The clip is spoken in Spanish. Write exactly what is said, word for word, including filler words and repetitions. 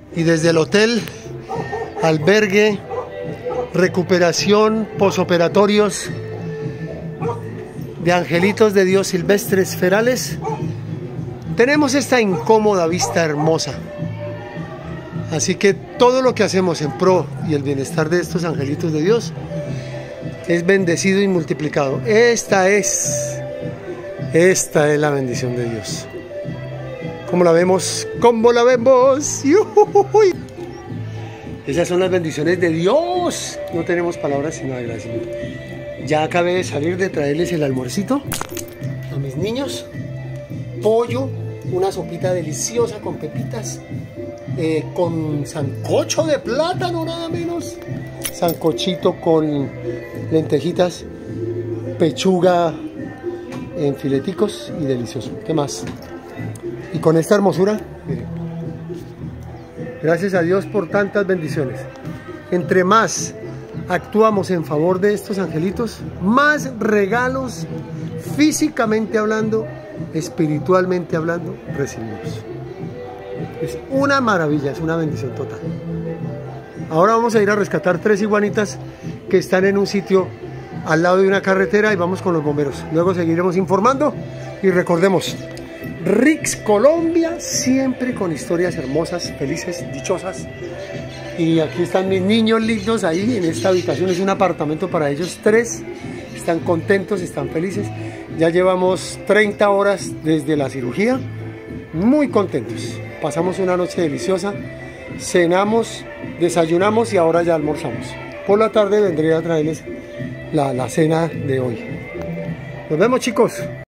Y desde el hotel, albergue, recuperación, posoperatorios de angelitos de Dios silvestres ferales, tenemos esta incómoda vista hermosa. Así que todo lo que hacemos en pro y el bienestar de estos angelitos de Dios es bendecido y multiplicado. Esta es, esta es la bendición de Dios. ¿Cómo la vemos? ¿Cómo la vemos? ¡Yujujuy! Esas son las bendiciones de Dios. No tenemos palabras sino agradecimiento. Ya acabé de salir de traerles el almuercito a mis niños. Pollo, una sopita deliciosa con pepitas, eh, con sancocho de plátano, nada menos. Sancochito con lentejitas, pechuga en fileticos y delicioso. ¿Qué más? Y con esta hermosura, miren. Gracias a Dios por tantas bendiciones. Entre más actuamos en favor de estos angelitos, más regalos, físicamente hablando, espiritualmente hablando, recibimos. Es una maravilla, es una bendición total. Ahora vamos a ir a rescatar tres iguanitas que están en un sitio al lado de una carretera y vamos con los bomberos. Luego seguiremos informando y recordemos, Rix Colombia, siempre con historias hermosas, felices, dichosas. Y aquí están mis niños lindos ahí en esta habitación, es un apartamento para ellos tres. Están contentos, están felices. Ya llevamos treinta horas desde la cirugía, muy contentos. Pasamos una noche deliciosa, cenamos, desayunamos y ahora ya almorzamos. Por la tarde vendré a traerles la, la cena de hoy. Nos vemos, chicos.